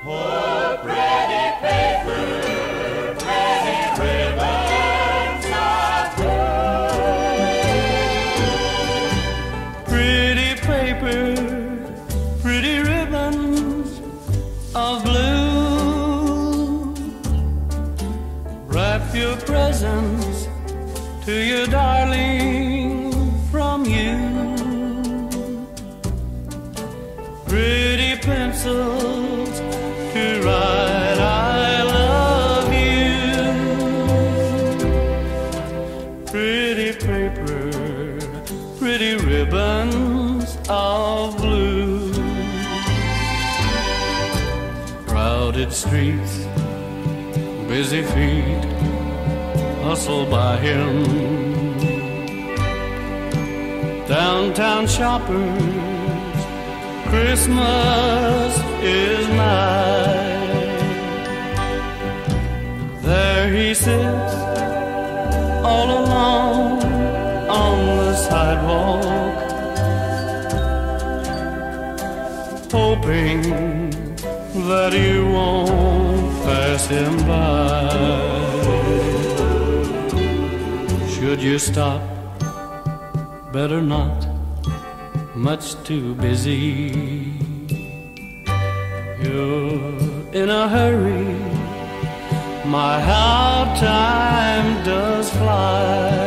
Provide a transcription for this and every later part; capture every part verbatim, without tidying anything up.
Oh, pretty paper, pretty ribbons of blue. Pretty paper, pretty ribbons of blue. Wrap your presents to your darling from you. Pretty pencils to write I love you. Pretty paper, pretty ribbons of blue. Crowded streets, busy feet hustle by him. Downtown shoppers, Christmas is nigh. There he sits, all alone on the sidewalk, hoping that you won't pass him by. Should you stop? Better not, much too busy. You're in a hurry, my how time does fly.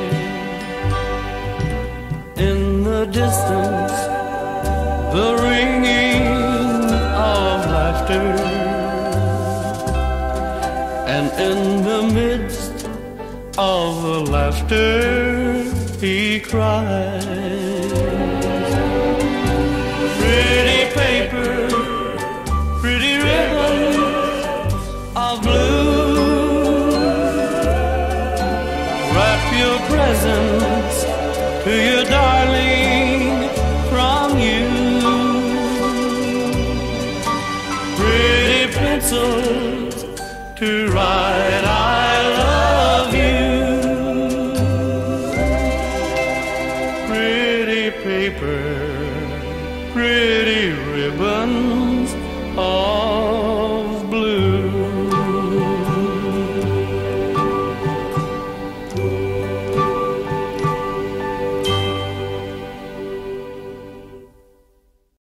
In the distance, the ringing of laughter, and in the midst of the laughter he cries. Pretty paper,